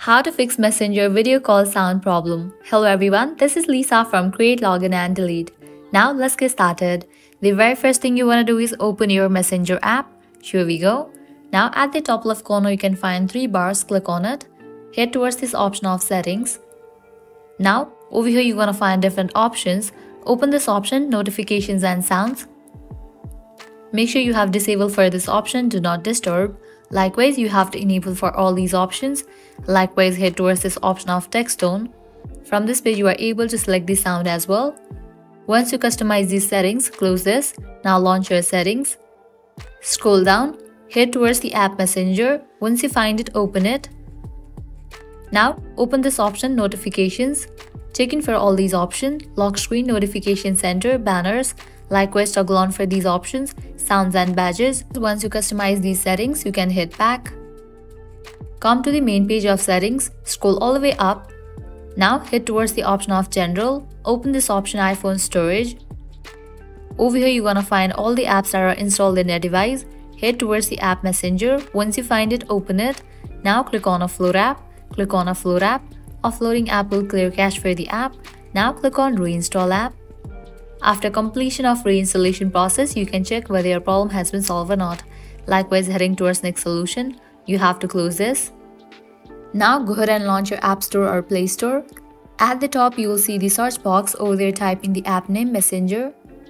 How to fix Messenger video call sound problem. Hello everyone, this is Lisa from Create, Login and Delete. Now let's get started. The very first thing you want to do is open your Messenger app. Here we go. Now at the top left corner you can find 3 bars, click on it. Head towards this option of settings. Now over here you're going to find different options. Open this option, notifications and sounds. Make sure you have disabled for this option, do not disturb. Likewise, you have to enable for all these options. Likewise, head towards this option of text tone. From this page, you are able to select the sound as well. Once you customize these settings, close this. Now launch your settings. Scroll down, head towards the app Messenger. Once you find it, open it. Now, open this option, notifications. Check in for all these options, lock screen, notification center, banners. Likewise, toggle on for these options, sounds and badges. Once you customize these settings, you can hit back. Come to the main page of settings, scroll all the way up. Now head towards the option of general, open this option iPhone storage. Over here you're gonna find all the apps that are installed in your device. Head towards the app Messenger. Once you find it, open it. Now click on Offload app, click on Offload app. Offloading app will clear cache for the app. Now click on Reinstall app. After completion of reinstallation process, you can check whether your problem has been solved or not. Likewise, heading towards next solution, you have to close this. Now go ahead and launch your App Store or Play Store. At the top, you will see the search box. Over there, type in the app name Messenger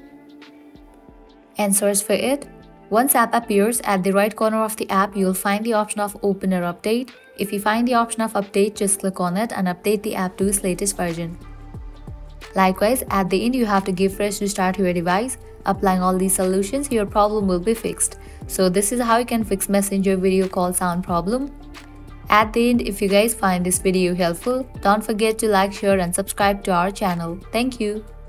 and search for it. Once app appears, at the right corner of the app, you will find the option of Open or Update. If you find the option of Update, just click on it and update the app to its latest version. Likewise, at the end you have to give fresh restart to your device. Applying all these solutions, your problem will be fixed. So this is how you can fix Messenger video call sound problem. At the end, if you guys find this video helpful, don't forget to like, share and subscribe to our channel. Thank you.